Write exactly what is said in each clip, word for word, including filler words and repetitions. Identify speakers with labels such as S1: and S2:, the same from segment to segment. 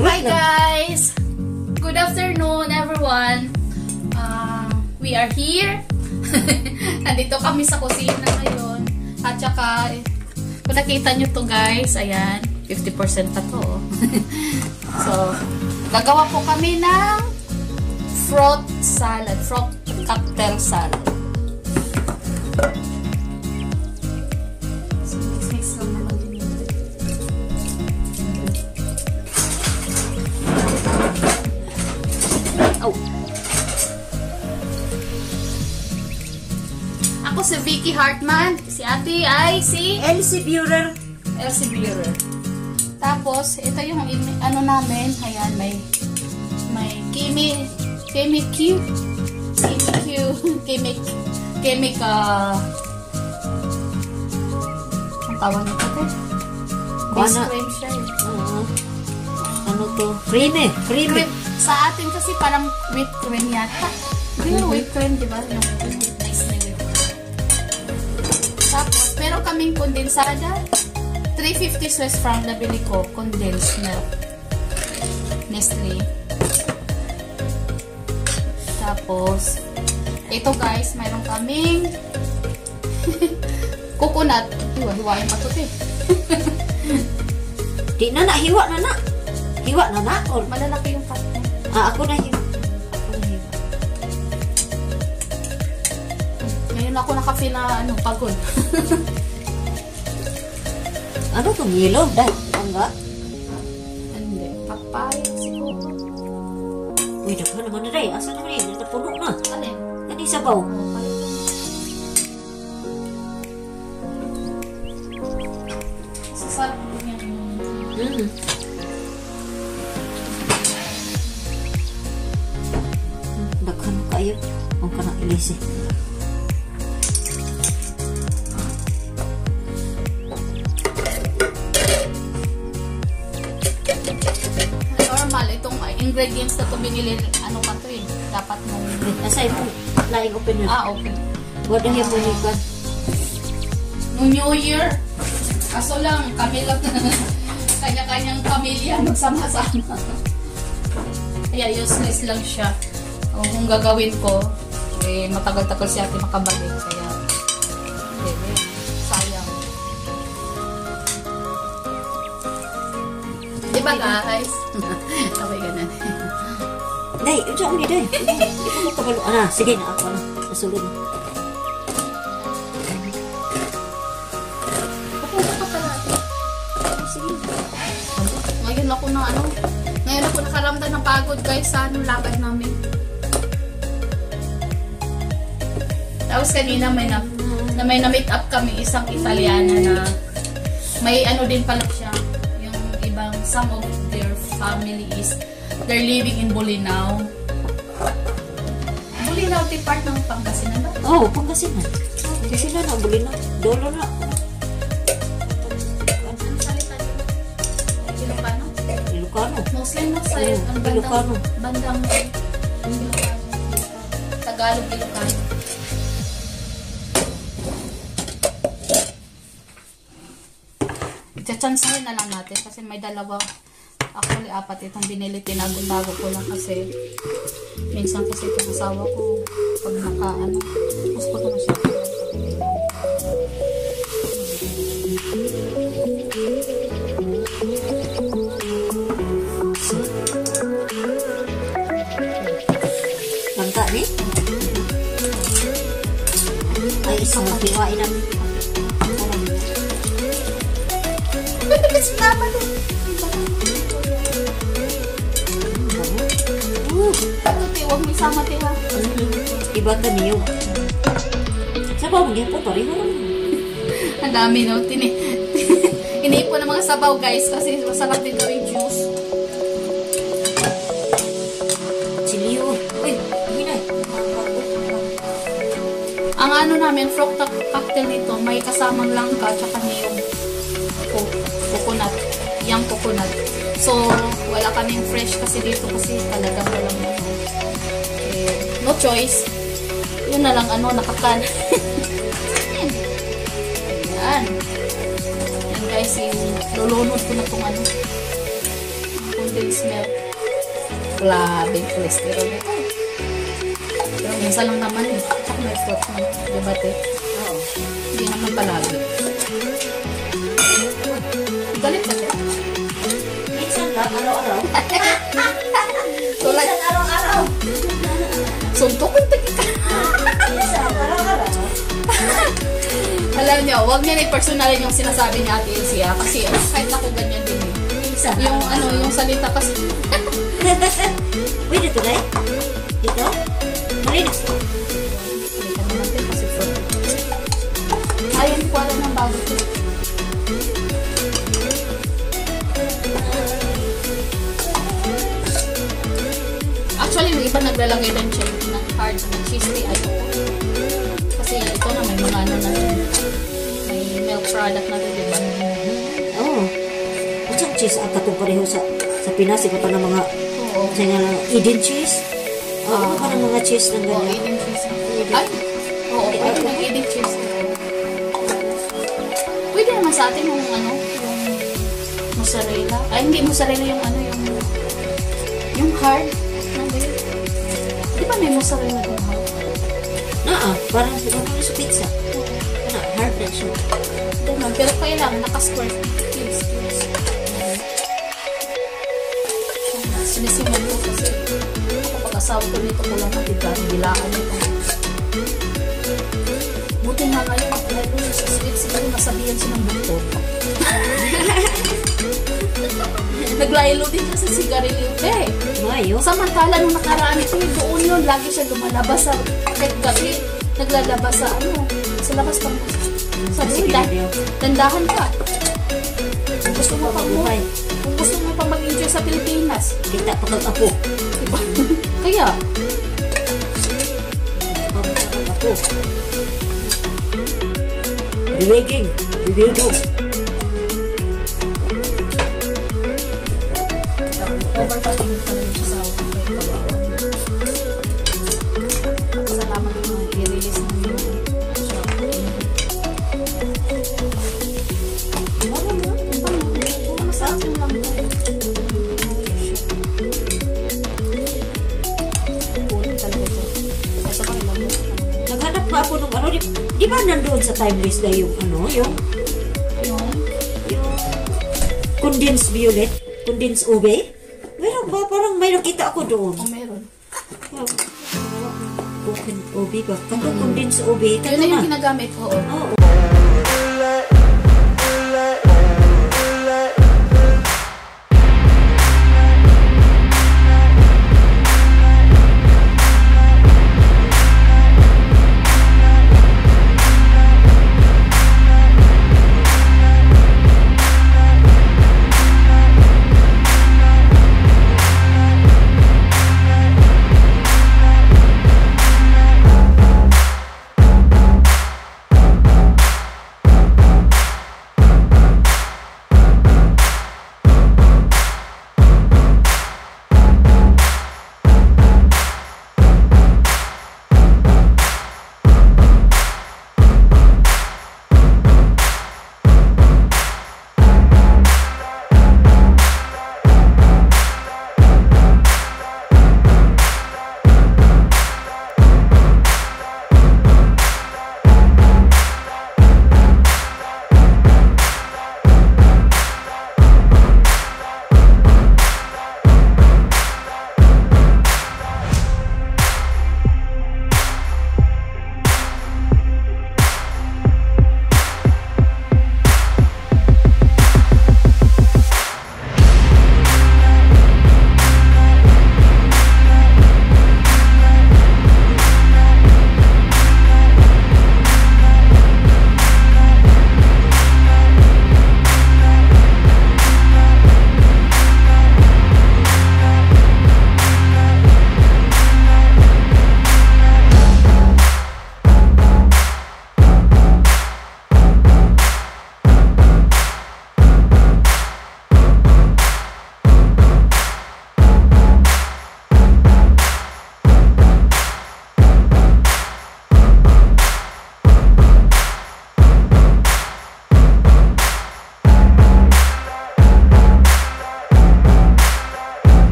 S1: Hi guys! Good afternoon everyone! Uh, we are here. Nandito kami sa kusina ngayon. At saka, kung nakita nyo to guys, ayan, fifty percent pa to. So, gagawa po kami ng fruit salad. Fruit cocktail salad. Oh. Ako si Vicky Hartman. Si ate ay si
S2: Elsie Burer.
S1: Elsie Burer. Tapos, ito yung ano namin. Ayan, may may Kimi Kimi Q Kimi Q Kimi Kimi ka ang tawag nito ito? Base cream siya eh.
S2: Uh, ano to? Creamy. Creamy.
S1: Sa atin kasi parang whipped cream yata. Hindi yung whipped cream, di ba? Yung nice na whipped cream. Tapos, meron kaming kondensada. three fifty Swiss franc na bili ko. Condensed milk. Nestle. Tapos, ito guys, meron kaming coconut. Hiwa-hiwain pa ito eh.
S2: Di na na, hiwa na na. Hiwa na na. Or
S1: malalaki yung cut.
S2: Ah, ako na hiwa. Ako na hiwa.
S1: Ngayon ako naka-feel na ano, pagod.
S2: Ano itong yellow? Dahil, enggak?
S1: Hindi. Papaya siguro.
S2: Uy, dapat naman na rin. Asa naman yun? Napuno na.
S1: Ano yun?
S2: Yan yung sabaw.
S1: Sasarap din yan.
S2: Mm. Daghan kayo. Ang kanang ilisi.
S1: Normal. Itong ingredients na ito binili. Ano pa ito eh. Dapat mong...
S2: Nasa yung laing open yun.
S1: Ah, okay.
S2: Wala yung manikan.
S1: No New Year. Kaso lang, kami lang kanya-kanyang pamilya magsama-sama. Kaya useless lang siya. O, kung gagawin ko, eh, matagal-tagal siya ate makabalik. Kaya, eh, eh, sayang. Diba guys? Okay, ganun.
S2: Day, ito ang day. Hindi ko makabalo. Ah, sige na ako na. Nasulod na. Ngayon ako na ano, ngayon ako nakaramdam ng pagod guys sa anong lakad namin. Tapos kanina may na, na may na-meet up kami isang Italiana na may ano din pala siya, yung ibang some of their family is they're living in Bolinao. Bolinao ti part ng Pangasinan ba? Oo, oh, Pangasinan. Okay. Sila na Bolinao. Dolo na. Ilocano.
S1: Muslim na sa'yo.
S2: Oh,
S1: ang bandang,
S2: Ilocano.
S1: bandang Ilocano. Tagalog, Ilocano. Itchansahin na lang natin kasi may dalawa. Actually, apat itong binili. Tinago-tago ko lang kasi minsan kasi itong asawa ko pag naka, ano, gusto ko na siya.
S2: Langka ni? Ay, isang maghiwain namin.
S1: Bilis naman eh. Ano ti, huwag may sama ti ha.
S2: Iba ka niyo. Sabaw, mag-ipo to rin.
S1: Ang dami no. Tini Iniipon ng mga sabaw guys kasi masarap din gawing juice.
S2: Chiliyo. Uy, hindi na.
S1: Ang ano namin, fruit cocktail nito, may kasamang langka tsaka niyong coconut. Yung coconut. So, wala kaming fresh kasi dito kasi talagang walang eh, no choice. Yun na lang ano, nakakan. Ayan. Yan guys, yung lulunod ko na itong ano. condensed milk. Grabe yung cholesterol nito. Pero minsan lang naman eh. Tsaka may fruit na. Diba, te?
S2: Oo.
S1: Hindi naman palagi. Galit ka, te?
S2: Minsan lang, araw-araw.
S1: Tulad.
S2: Minsan araw-araw.
S1: Suntukin tingin ka.
S2: Minsan araw-araw.
S1: Alam niyo, huwag niya i-personalin yung sinasabi niya Ate Elsie, ah, kasi ah, kahit ako ganyan din eh.
S2: Minsan.
S1: Yung ano, yung salita kasi.
S2: Uy, dito guys. Dito? Malinis.
S1: Salita naman din kasi fruit. Ayun ko alam ng bago ko. Actually, may iba naglalagay din siya ng hard na cheese tea. Ayun. Kasi ito na may mga ano na rin. May milk product na rin, diba?
S2: Oo. At siyang cheese ang katong pareho sa sa Pinas. Iba pa ng mga
S1: Oo.
S2: sa nga lang Eden cheese. Oo,
S1: Ah.
S2: iba pa ng mga cheese ng
S1: Oo,
S2: ganyan.
S1: eating cheese. Ay, oo, pwede mag eating cheese. Pwede naman sa atin yung ano, yung mozzarella. Ay, hindi mozzarella yung ano, yung yung hard. Ano ba yun? Di ba may mozzarella yung hard?
S2: Naa, parang parang sa pizza. Ano, hard na siya.
S1: Ganun, pero kailangan naka-square cubes, cubes. Sinisiman ko kasi kapag asawa ko nito ko lang natin bilaan nito. Buti nga ngayon, lalo sa sweet, siguro nasabihan siya ng buto. Naglaylo din siya sa sigarilyo. Eh,
S2: Mayo.
S1: samantala nung nakaraan ito, doon yun, lagi siya lumalabas sa, kahit gabi, naglalabas sa ano, sa labas pang, sabi ko, dandahan ka. Kung gusto mo pang buhay, kung gusto mo pang mag-enjoy sa Pilipinas,
S2: Kita pa kag ako.
S1: diba? Kaya,
S2: Pagkakag ako. Biwiging. Biwigong.
S1: overpacking pa rin siya sa salamat mo i-release na yun. Wala mo, wala mo sa akin lang. Pulit talaga ito. Kasi pa ilang mo.
S2: Naghanap pa ako nung ano, di, di ba nandoon sa timeless na yung ano, yung,
S1: Yung,
S2: yung condensed violet, condensed ube? Meron ba? Parang may nakita ako doon.
S1: kung meron.
S2: Open ube ba? Katong condensed ube.
S1: Yun na yung ginagamit, oo.
S2: Oo.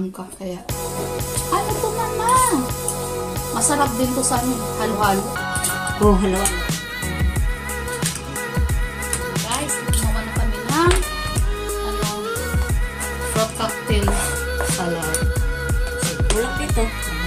S1: ganun ka. Kaya, ano to mama? Masarap din to sa ano, halo-halo.
S2: Oh, halo.
S1: Guys, gumawa na kami ng ano, fruit cocktail salad.
S2: Wala dito.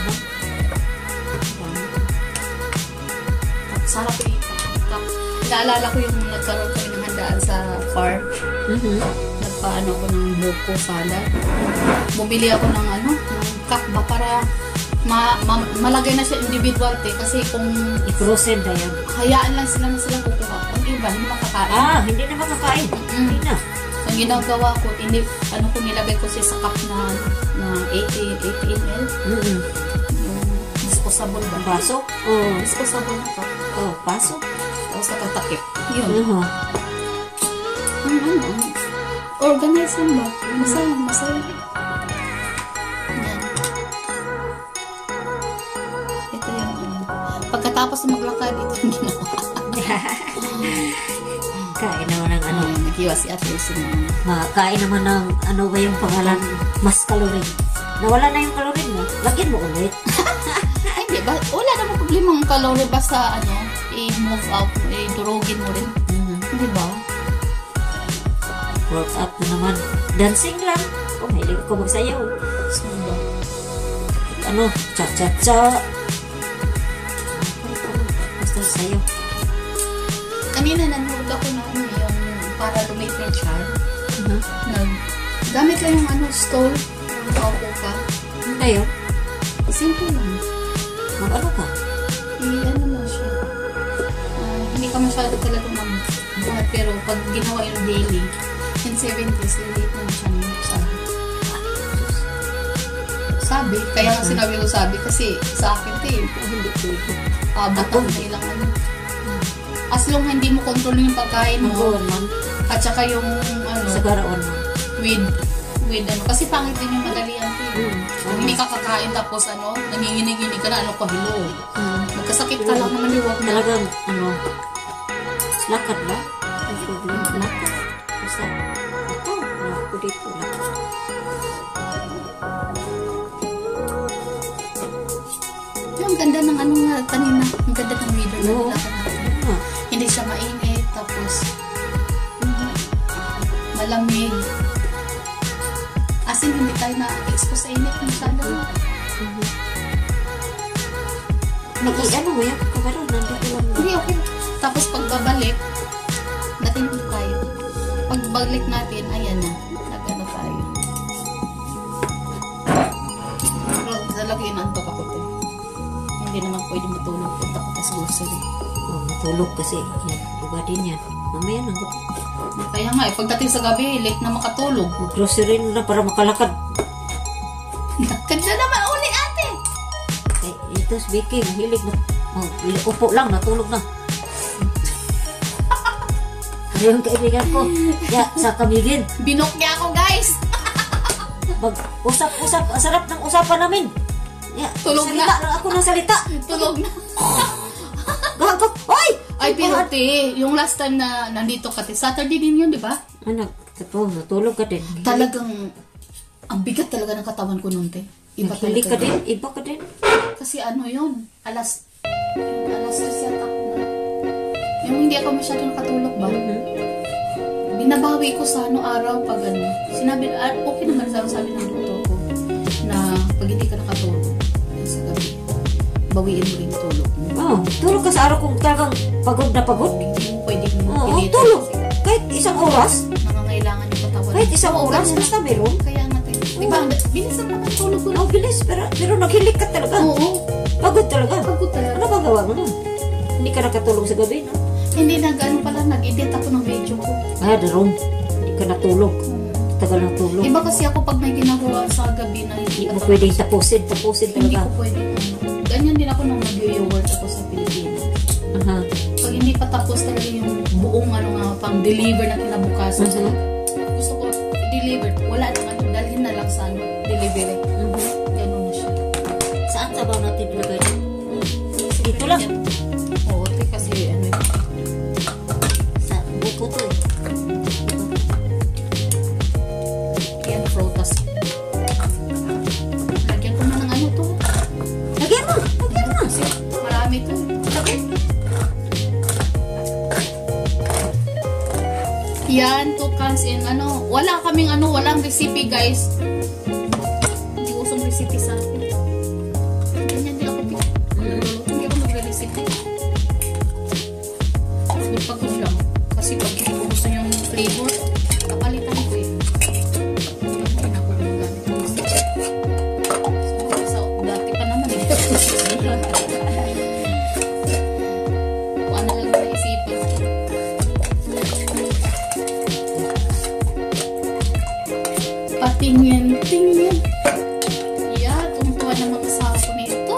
S1: Sarap ito. Naalala ko yung nagkaroon kami ng handaan sa farm.
S2: Mm-hmm.
S1: Nagpaano ko ng buko salad. Bumili ako ng ano, ng cup ba para ma, ma, malagay na siya individual te. Kasi kung
S2: i-frozen na yan.
S1: Hayaan lang sila na silang kukuha. Ang iba, hindi makakain.
S2: Ah, hindi na makakain.
S1: Mm-hmm.
S2: Hindi na.
S1: Ang ginagawa ko, hindi, ano ko nilagay ko siya sa cup na, na eighty milliliters.
S2: Mm-hmm.
S1: Yung disposable ba?
S2: Baso? Oo.
S1: Disposable na cup.
S2: Oh, baso?
S1: Tapos natatakip. Yun.
S2: Uh-huh.
S1: Ano, ano, organize lang ba? Masaya, masaya. Yan. Ito yung ano. Pagkatapos na maglakad, ito yung ginawa.
S2: Kain naman ng ano.
S1: Ay, naghiwa si Ate Elsie naman.
S2: Makain naman ng ano ba yung pangalan? Mas calorie. Nawala na yung calorie mo. Lagyan mo ulit.
S1: Ay, di ba? Wala namang problema ang calorie basta ano, i-move out, i-durugin mo rin.
S2: Mm-hmm.
S1: Di ba?
S2: Work up na naman. Dancing lang. Oh, mahilig ko magsayaw.
S1: So, ba?
S2: Ano? Cha-cha-cha. Basta sayaw.
S1: Kanina nanood ako na ano, yung para lumit yung child.
S2: Uh-huh.
S1: Nag, gamit lang yung ano, stole. Yung paupo ka.
S2: Ano tayo?
S1: Simple lang.
S2: Mag-ano ka?
S1: I-ano lang siya. Uh, hindi ka masyado talaga magbuhat. Pero pag ginawa yung daily, in seventies, late na siya mo. Sabi. Sabi. Kaya nga sinabi ko sabi. Kasi sa akin, te, hindi ko ito. Abot ako na ilang ano. As long hindi mo control yung pagkain mo.
S2: Mag-on man.
S1: At saka yung ano.
S2: Sa garaon man.
S1: With, with ano. Kasi pangit din yung madalian, te.
S2: Mm.
S1: Kung hindi ka kakain tapos ano, nanginginig-ginig ka na, ano ko, hello.
S2: Mm.
S1: Magkasakit ka lang naman yung wag na.
S2: Talagang, ano, lakad ba? Ang problem, lakad. Basta, ito, ako dito, lakad.
S1: Yung ganda ng ano nga, kanina, ang ganda ng weather na
S2: Oo.
S1: nilakad natin.
S2: Ah.
S1: Hindi siya mainit, tapos, malamig. As in, hindi tayo na-expose sa init masyado.
S2: Mm-hmm. Naki, ano mo yan? Kabaron, nandito lang.
S1: Hindi, okay. Tapos pagbabalik, natindig tayo. Pagbalik natin, ayan na. Nag-ano tayo. Pero talaga inantok ako to. Hindi naman pwede matulog. Punta ko sa grocery.
S2: Oh, matulog kasi. Yan, iba din yan. Mamaya nang
S1: Kaya nga, eh, pagdating sa gabi, late na makatulog.
S2: grocery na para makalakad.
S1: Ganda naman uli, ate!
S2: Eh, ito si Vicky, mahilig na. Oh, upo lang, natulog na. Ano yung kaibigan ko? Ya, sa kamigin.
S1: Binok niya ako, guys!
S2: Mag-usap-usap. Ang sarap ng usapan namin. Ya,
S1: Tulog
S2: salita
S1: na.
S2: lang ako ng salita.
S1: Tulog na.
S2: Gagak. Oy!
S1: Ay, pero te, yung last time na nandito ka, te, Saturday din yun, di ba?
S2: Anak, ito, natulog ka din.
S1: Talagang, ang bigat talaga ng katawan ko noon, te. Iba
S2: Hilig ka
S1: talaga.
S2: din? Iba ka din?
S1: Kasi ano yun, alas, alas tres yata na. Yung hindi ako masyado nakatulog ba?
S2: Mm-hmm.
S1: Binabawi ko sa ano araw pag ano. Sinabi, ah, okay naman sa sabi ng doktor ko na pag hindi ka nakatulog sa gabi, bawiin mo rin yung tulog mo.
S2: Oh, tulog ka sa araw kung talagang pagod na pagod.
S1: Hindi mo pwedeng
S2: Oo,
S1: pilitin
S2: tulog.
S1: kasi
S2: Kahit isang oras.
S1: nangangailangan yung katawan.
S2: Kahit isang
S1: Oo,
S2: oras,
S1: ganun.
S2: basta meron.
S1: Kaya nga, te. Diba, bilisan naman tulog ko.
S2: Oh, bilis. Pero, pero naghilig ka talaga.
S1: Oo,
S2: Pagod talaga.
S1: pagod talaga.
S2: Ano ba gawa mo nun? Hindi ka nakatulog sa gabi, no?
S1: Hindi nag, ano pala, nag-edit ako ng video ko.
S2: Ah, darong. Hindi ka natulog. Tagal ng tulog.
S1: Iba kasi ako pag may ginagawa sa gabi na hindi
S2: Hindi mo
S1: ka
S2: pwedeng tapusin. Tapusin
S1: hindi
S2: talaga.
S1: ko pwede. Ano. Ganyan din ako nung mag-work ako sa Pilipinas.
S2: Aha.
S1: Pag hindi pa tapos talaga yung buong ano nga, pang-deliver na kinabukasan
S2: Mhm.
S1: talaga. Gusto ko i-deliver. Wala nang ano, dalhin na lang sa ano, delivery.
S2: Mhm.
S1: Ganun na siya.
S2: Saan sabaw natin ilagay? Dito lang.
S1: Oo, te, kasi ano yun.
S2: Sa buko to eh.
S1: Yan, protas. Yan, two cans in ano. Wala kaming ano, walang recipe guys. Hindi usong recipe sa akin. Ganyan din ako. Hindi ako magre-recipe. Pagod lang. Kasi pag hindi ko gusto yung flavor, kapalitan ko eh. Hindi na ako magagamit ng gusto. So, dati pa naman eh. Kung ano lang naisipan. Patingin, tingin. Yeah, tungtuwa na mga asawa ko nito.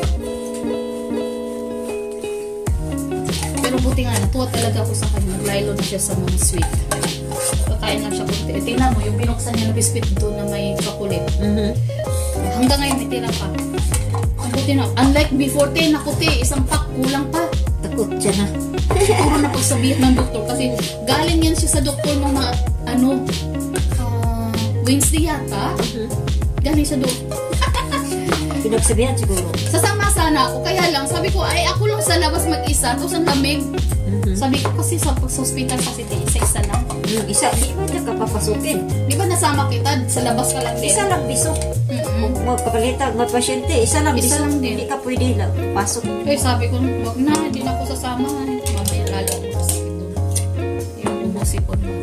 S1: Pero buti nga, natuwa talaga ako sa kanya. Naglaylo na siya sa mga sweet. Kakain lang siya kunti. E, tingnan mo, yung binuksan niya na biscuit doon na may chocolate.
S2: Mhm.
S1: Hanggang ngayon, may tira pa. Ang buti na. Unlike before, te, naku te, isang pack, kulang pa.
S2: Takot siya na.
S1: Siguro na pagsabihin ng doktor. Kasi galing yan siya sa doktor ng mga, ano, ah, Wednesday yata.
S2: Mhm.
S1: Galing siya doktor.
S2: Pinagsabihan siguro.
S1: Sasama sana ako. Kaya lang, sabi ko, ay ako lang sa labas mag-isa. Tapos ang lamig.
S2: Mhm.
S1: Sabi ko kasi sa, sa hospital kasi isa-isa lang.
S2: Yung isa, di ba niya kapapasukin?
S1: Di ba nasama kita? Sa labas ka lang din.
S2: Isa lang biso.
S1: Mm-mm.
S2: Kung magpapalitan, may pasyente, isa lang
S1: Isa
S2: biso.
S1: lang din.
S2: Hindi ka pwede lang pasok.
S1: Eh sabi ko, wag na, hindi na ako sasama. Mamaya lalo ako masakit doon. Yung umusipon mo.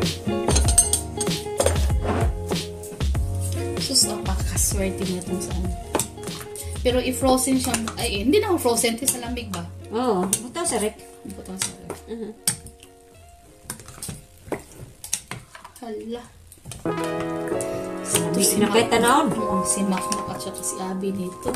S1: Sus, napakaswerte mo itong sa ano. Pero i-frozen siya, ay hindi na frozen, ito sa lamig ba?
S2: Oo, oh, buta sa rep.
S1: Ang putang sa ref.
S2: Mhm.
S1: Hala.
S2: Sabi, nakita na on.
S1: Oo, si Mac at saka si Abby dito.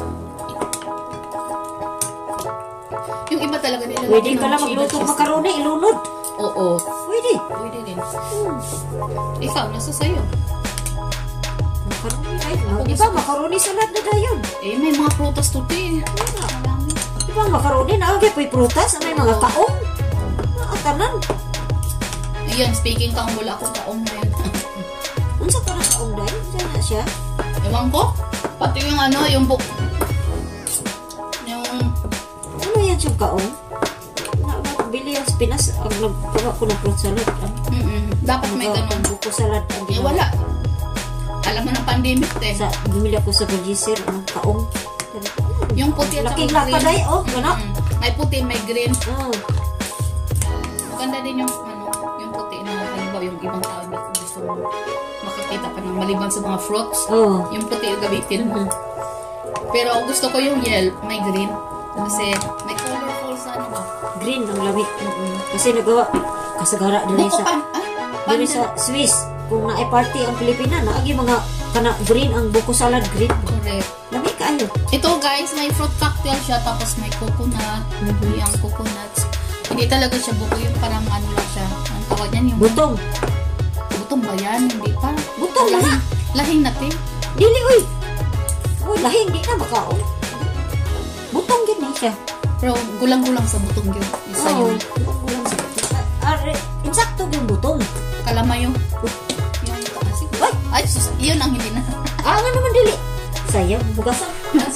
S1: Yung iba talaga nila.
S2: Pwede ka lang maglutong makaroni, ilunod.
S1: Oo.
S2: Pwede.
S1: Pwede din.
S2: Hmm.
S1: Ikaw, nasa sa'yo.
S2: Makaroni ay. Di ba, makaroni salad na dayon.
S1: Eh, may mga prutas to, te. Marami.
S2: Di ba, makaroni na agay po'y prutas, may mga kaong. Nakatanan.
S1: Ayan, speaking kaong, wala akong kaong na yun.
S2: Unsa ka na kaong dayon? Saan na siya?
S1: Ewan ko. Pati yung ano, yung book. Yung...
S2: Ano yan siyang kaong? Bili yung spinas, ang nagpaga ko ng fruit salad.
S1: Mm-mm. Dapat may ganun.
S2: Buko salad. ang
S1: Eh,
S2: ginawa.
S1: wala. Alam mo na pandemic, te.
S2: Sa, bumili ako sa Bergiser, ang kaong. Sabi ko, "Hmm,
S1: Yung puti at
S2: laking
S1: saka
S2: laka day, oh,
S1: Mm-mm.
S2: gano'n.
S1: May puti, may green.
S2: Oh,
S1: Maganda din yung ano, yung puti na halimbawa yung ibang tao hindi ko gusto mo makikita pa ng maliban sa mga fruits.
S2: oh.
S1: Yung puti yung gamitin mo.
S2: Mhm.
S1: Pero gusto ko yung yellow, may green. Kasi may colorful sa ano ba?
S2: Green ang lamig. Kasi nagawa, kasagara din
S1: Buko
S2: sa,
S1: pan, ah?
S2: din
S1: Pan
S2: sa Swiss. Kung na-party ang Pilipina, naagi mga kana green ang buko salad green.
S1: Correct.
S2: Lamig kayo.
S1: Ito guys, may fruit cocktail siya tapos may coconut.
S2: Mhm.
S1: Yung coconuts. Hindi talaga siya buko yung parang ano lang siya. Ang tawag yan yung...
S2: Butong.
S1: Butong ba yan? Hindi pa.
S2: Butong na.
S1: Lahing, lahing natin.
S2: Dili, uy. Uy, lahing, di na makaon. Butong din na siya.
S1: Pero gulang-gulang sa butong yun. Isa
S2: Oo.
S1: yun.
S2: Ulam sa Ah, re- insakto yung butong.
S1: Kalamayo. Yung taas.
S2: Ay!
S1: Ay, sus, yun ang hindi na.
S2: Ah, nga naman dili. Sayang, bugasan.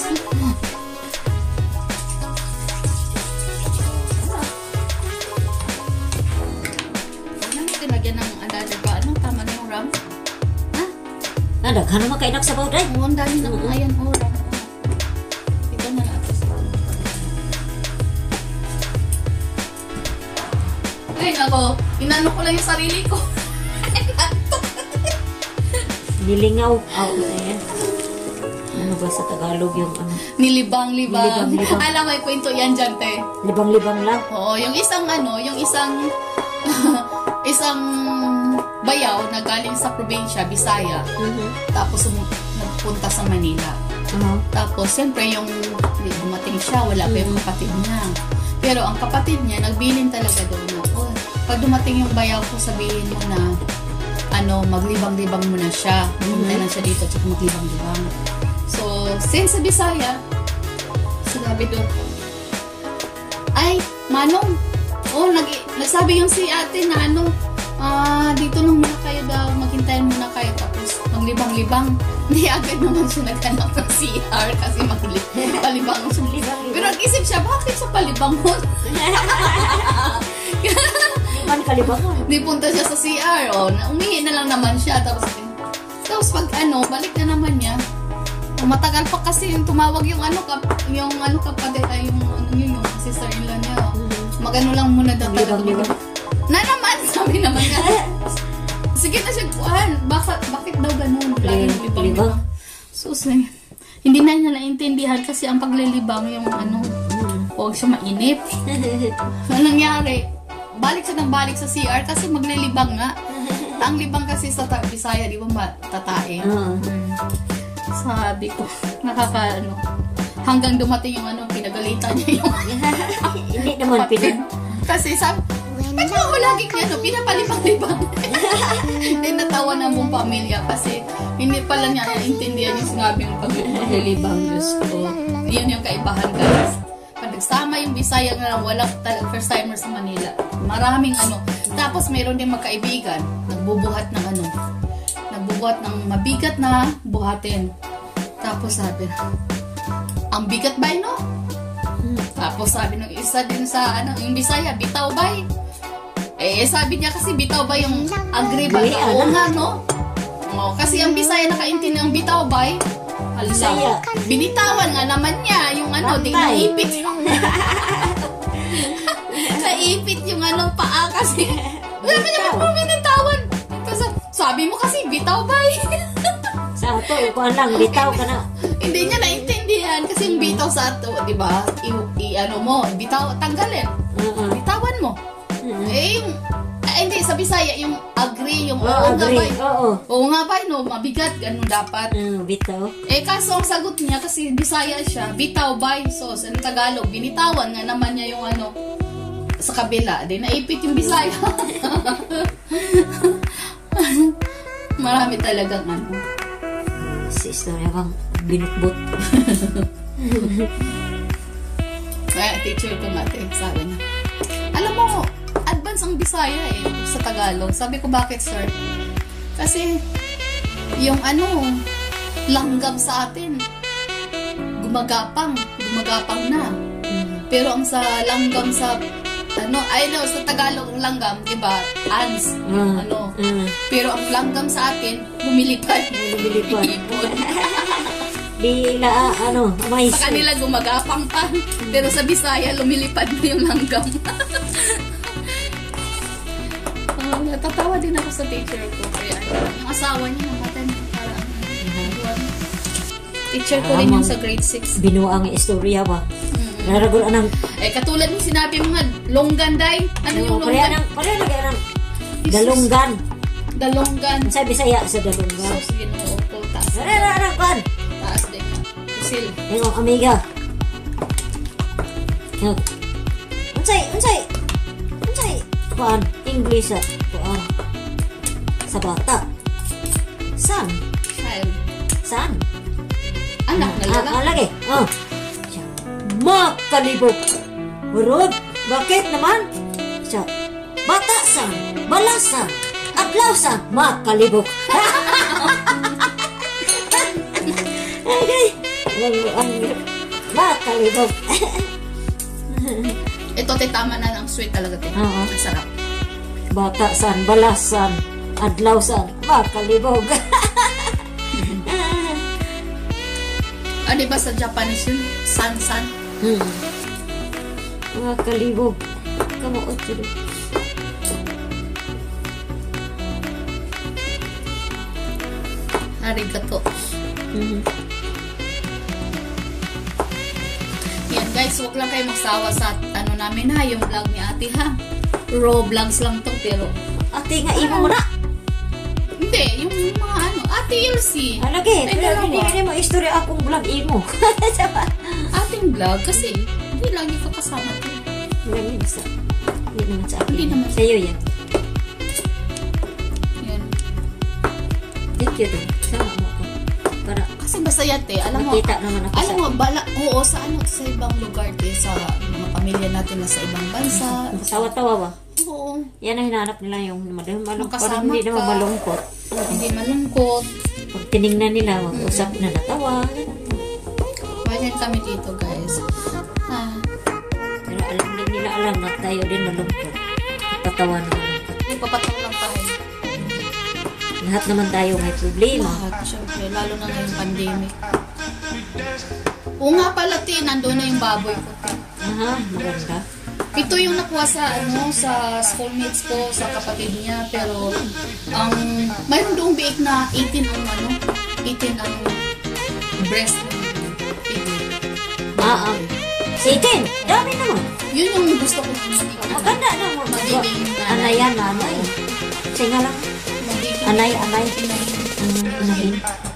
S1: Ano mo kinagyan ng adada ba? Ano? Tama na yung ram? Ha?
S2: Ah, daghan naman kayo nagsabaw, day.
S1: Oo, ang dami ng
S2: Oo.
S1: ayan. Oh, ram. Ito na natin. Ay, nako. Inano ko lang yung sarili ko.
S2: Nilingaw. Aw, ayan. Ano ba sa Tagalog yung ano?
S1: Nilibang-libang.
S2: Nilibang-libang.
S1: Alam mo, yung kwento yan dyan, te.
S2: Libang-libang lang.
S1: Oo, yung isang ano, yung isang isang bayaw na galing sa probinsya, Bisaya.
S2: Mhm.
S1: Tapos um, nagpunta sa Manila.
S2: Uh-huh.
S1: Tapos, siyempre, yung di, dumating siya, wala pa yung kapatid niya. Pero ang kapatid niya, nagbilin talaga doon na, oh, pag dumating yung bayaw ko, sabihin mo na, ano, maglibang-libang mo na siya. Pumunta na siya dito, tsaka maglibang-libang. So, since sa Bisaya, sinabi doon, ay, Manong, oh, nag nagsabi yung si ate na ano, ah, dito nung muna kayo daw, maghintayin muna kayo, tapos maglibang-libang. Hindi agad naman siya naghanap ng C R kasi maglibang siya. Pero nag-isip siya, bakit sa palibang mo?
S3: naman kalibangan.
S2: Di punta siya sa C R, oh. Umihi na lang naman siya. Tapos, tapos pag ano, balik na naman niya. Matagal pa kasi yung tumawag yung ano, kap, yung ano kapatid, ay yung ano yun, yung sister-in-law niya. Oh. Magano lang muna daw talaga. Na naman, sabi naman niya. Sige na siya, kuhan. Bakit, bakit daw ganun? Lagi ng libang libang. Sus, eh. Hindi na niya naintindihan kasi ang paglilibang yung ano, huwag siya mainip. Ano nangyari? Balik siya ng balik sa C R kasi maglilibang nga. Ang libang kasi sa Bisaya, di ba tatae?
S3: Uh.
S2: Sabi ko, nakaka ano, hanggang dumating yung ano, pinagalitan niya yung
S3: hindi naman pinag...
S2: Kasi sabi, ba't mo ako lagi niya, no? Pinapalibang-libang. Hindi natawa ng buong pamilya kasi hindi pala niya naintindihan yung sinabi ng paglilibang. Diyos ko. Yun yung kaibahan, guys. Pag nagsama yung Bisaya nga lang, walang first timer sa Manila. Maraming ano. Tapos mayroon din magkaibigan, nagbubuhat ng ano, nagbubuhat ng mabigat na buhatin. Tapos sabi, ang bigat ba no? Tapos sabi ng isa din sa ano, yung Bisaya, bitaw ba? Eh, sabi niya kasi bitaw ba yung agree ba? Oo nga, no? O, kasi ang Bisaya nakaintindi ng bitaw ba? Bisaya. Binitawan nga naman niya yung ano, di naipit yung naipit yung ano, paa kasi. Sabi niya, ba't mo binitawan? Kasi, sabi mo kasi bitaw ba?
S3: Sa ato, ikuan lang, bitaw ka na.
S2: Hindi niya naintindihan kasi yung bitaw sa ato, di ba? I-ano mo, bitaw, tanggalin.
S3: Uh-uh.
S2: Bitawan mo. Uh-huh. Eh, yung, eh, hindi, sa Bisaya, yung agree, yung
S3: oo
S2: oh, nga ba?
S3: Oo.
S2: Oo nga ba, no? Mabigat, ganun dapat.
S3: Uh, bitaw.
S2: Eh, kaso ang sagot niya, kasi Bisaya siya, bitaw ba? So, sa Tagalog, binitawan nga naman niya yung ano, sa kabila. Di, naipit yung Bisaya. Marami talagang ano.
S3: Si istorya bang binutbot.
S2: Kaya teacher ko natin, sabi na, alam mo, advance ang Bisaya eh, sa Tagalog. Sabi ko, bakit sir? Kasi, yung ano, langgam sa atin, gumagapang, gumagapang na. Pero ang sa langgam sa, ano, I know, sa Tagalog, ang langgam, diba, ants,
S3: Mm.
S2: ano.
S3: Mm.
S2: Pero ang langgam sa atin, lumilipad.
S3: Lumilipad. Di na, ano, mais.
S2: Sa kanila gumagapang pa. Pero sa Bisaya, lumilipad na yung langgam. uh, natatawa din ako sa teacher ko. Kaya yung asawa niya namatay na para uh, teacher ko rin yung sa grade six.
S3: Binuang istorya ba? Mm-hmm. Naragol anang...
S2: Eh, katulad ng sinabi mo nga, longganday. Ano yung longgan?
S3: Pareho na gaya ng dalunggan.
S2: Dalonggan.
S3: Sa Bisaya, sa dalunggan.
S2: So, sige mo, po, taas.
S3: Pareho na anang kan.
S2: Taas din ka. Pusil.
S3: Yung amiga. Yung... Unsay, unsay. Unsay. Kuan, English sa kuan. Sa bata. San?
S2: Child.
S3: San?
S2: Anak na
S3: Ah,
S2: lang.
S3: ah, lagi. Oh. Makalibog. Urod. Bakit naman? Siya. Batasan. Balasan. Adlawsan. Makalibog. Okay. Makalibog.
S2: Ito, te, tama na ng sweet talaga, te.
S3: Oo.
S2: Ang sarap.
S3: Batasan. Balasan. Adlawsan. Makalibog.
S2: Ah, di ba sa Japanese yun? San-san.
S3: Hmm. Makalibog. Kamuot sila.
S2: Arigato.
S3: Mm-hmm.
S2: Yan guys, huwag lang kayo magsawa sa ano namin ha, yung vlog ni ate ha. Raw vlogs lang to, pero
S3: Ate nga imo mo na.
S2: hindi, yung mga ano, ate Elsie.
S3: Ah, lagi.
S2: Ay,
S3: Pero
S2: dalawa.
S3: hindi mo istorya akong vlog imo.
S2: Ating vlog, kasi hindi lagi ka kasama to.
S3: Hindi naman sa Hindi naman sa akin.
S2: Hindi naman.
S3: Sa'yo yan.
S2: Yan.
S3: Thank you din. Sama mo ako. Para
S2: Kasi masaya te, alam mo,
S3: makita naman ako
S2: alam
S3: sa...
S2: mo, bala, oo, sa ano, sa ibang lugar te, sa mga pamilya natin na sa ibang bansa.
S3: Tawa-tawa ba?
S2: Oo.
S3: Yan ang hinahanap nila yung malung- malungkot.
S2: Makasama
S3: Hindi naman
S2: ka.
S3: malungkot.
S2: Hindi malungkot.
S3: Pag tinignan nila, mag-usap na natawa.
S2: Bayan kami dito guys. Ah,
S3: Pero alam din nila alam na tayo din malungkot. Tatawa naman
S1: Ipapataw lang tayo.
S3: Lahat naman tayo may problema.
S1: Lahat, syempre. Lalo na ngayong pandemic. Oo nga pala, Ti. Nandun na yung baboy ko.
S3: Aha, maganda.
S1: Ito yung nakuha sa, ano, sa schoolmates ko, sa kapatid niya. Pero, ang, mayroon doong biik na eighteen ang, ano, eighteen ang breast ng pig.
S3: Ah, ah. eighteen! Dami naman.
S1: Yun yung gusto ko magiging.
S3: Maganda naman.
S1: Magiging
S3: Anay yan, anay. Kasi nga lang.
S1: Magiging
S3: Anay, anay.
S1: inay.
S3: Anahin.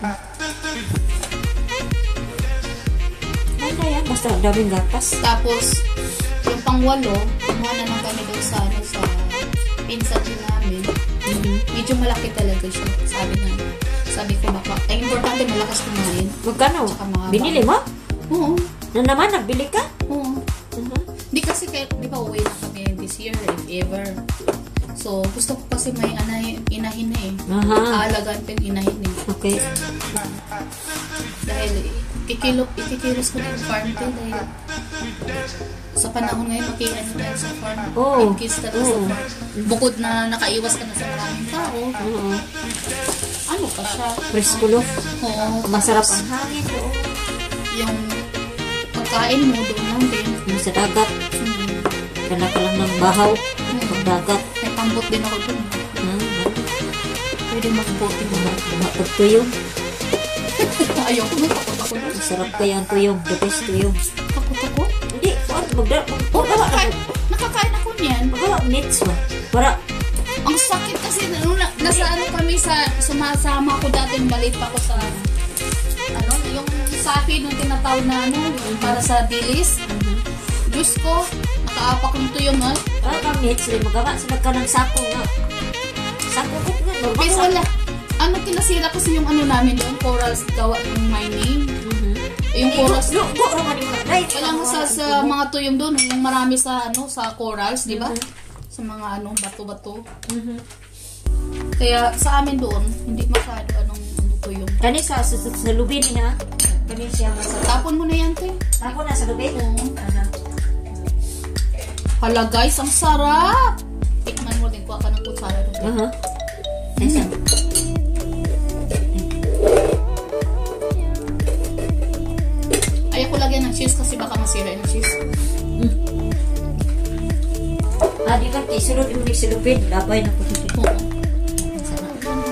S3: Maganda yan. Basta daming gatas.
S1: Tapos, yung pangwalo, kumuha na lang kami doon sa, ano, sa pinsan din namin.
S3: Mm-hmm.
S1: Medyo malaki talaga siya. Sabi na, sabi ko baka, ay importante malakas kumain.
S3: Magkano?
S1: Tsaka mga
S3: Binili mo?
S1: Oo.
S3: Na naman, nagbili ka?
S1: Oo.
S3: Uh-huh.
S1: Di kasi, kaya, di ba, uwi na kami this year, if ever. So, gusto ko kasi may anay, inahin na eh.
S3: Aha.
S1: Kaalagaan pa yung inahin eh.
S3: Okay.
S1: Dahil, ikikilo, ikikilos ko na yung farm ko dahil sa panahon ngayon, makiano tayo sa farm.
S3: Oo.
S1: Incase ka na sa
S3: Oo.
S1: farm. Bukod na nakaiwas ka na sa maraming tao,
S3: Oo.
S1: ano pa siya?
S3: Preskulo.
S1: Oo.
S3: Masarap ang hangin doon.
S1: Yung pagkain mo doon lang din.
S3: Yung sa dagat.
S1: Hmm.
S3: Dala ka lang ng bahaw.
S1: Hmm.
S3: Pag dagat.
S1: May pambot din ako doon.
S3: Hmm.
S1: Pwede mag-boat din ako.
S3: Pag tuyong.
S1: Ayoko na, takot ako doon.
S3: Masarap kaya ang tuyong. The best tuyong.
S1: Takot ako?
S3: Hindi. Magda.
S1: Oo,
S3: Magawa
S1: nakakain,
S3: na.
S1: nakakain ako niyan.
S3: Magawa minutes mo. Para.
S1: Ang sakit kasi, nung na, nasa ano kami sa, sumasama ko dati, nung maliit pa ako sa, ano, yung sapi nung tinatawag na ano, yung para sa dilis. Diyos ko, nakaapak ng tuyong ha.
S3: Para ka minutes. Magawa. Sila ka ng sako nga. Sako ko nga. Normal
S1: Pero
S3: lang.
S1: wala, ano, tinasira kasi yung ano namin doon, corals gawa ng mining. Yung corals,
S3: Go, go, naman yung mga.
S1: wala nga sa, sa mga tuyong doon, yung marami sa, ano, sa corals, di ba? Sa mga, ano, bato-bato.
S3: Mhm.
S1: Kaya sa amin doon, hindi masyado anong ano, tuyong.
S3: Kani sa, sa, sa, sa lubin niya. Kani siya masarap.
S1: Tapon mo na yan, te.
S3: Ako na sa lubin.
S1: Oo.
S3: Aha.
S1: Hala guys, ang sarap! Tikman mo din, kuha ka ng kutsara doon.
S3: Aha. Nice.
S1: Ayaw ko lagyan ng cheese kasi baka masira yung cheese.
S3: Ah, di ba? Isunod yung silupin. Labay na po siya.
S1: Oo.
S3: Sarap.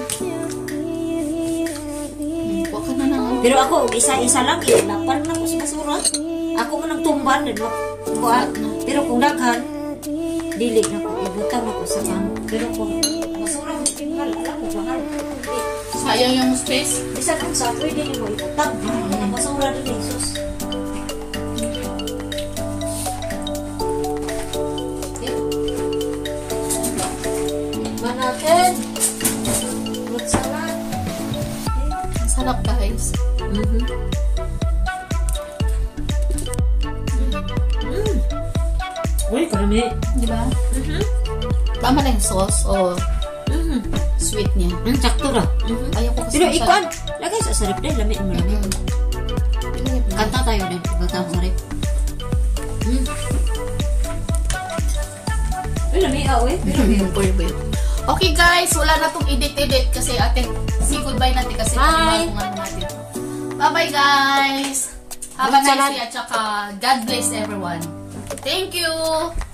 S1: Hmm, kuha ka na ng
S3: Pero ako, isa-isa lang. Lapar na ko sa basura. Ako mo nang tumban. Diba? Kuha. Pero kung daghan, dili na ko. Ibutang ako sa kan. Pero kung basura, mahal. Alam mo, mahal.
S1: sayang yung space.
S3: Bisa kung sa pwede niyo mo ibutang. Mga basura din eh. Sus. Tikman natin. Fruit salad.
S1: Ang sarap guys.
S3: Mhm. Mm. Uy, karami.
S1: Di ba?
S3: Mhm.
S1: Tama lang yung sauce o
S3: Mhm.
S1: sweet niya.
S3: Ang sakto ra. Mhm.
S1: Ayaw ko kasi
S3: Pero
S1: masyado-
S3: ikon, lagay sa sarap din, lamin mo lamin.
S1: Mm.
S3: Kanta tayo din, kanta ang sarap. Mm. Uy, lami ah, uy.
S1: Okay guys, wala na tong edit-edit kasi atin, say goodbye natin kasi
S3: Bye!
S1: bagong ano natin. Bye-bye guys! Have a
S3: Fruit
S1: nice
S3: salad.
S1: day at saka God bless everyone. Thank you!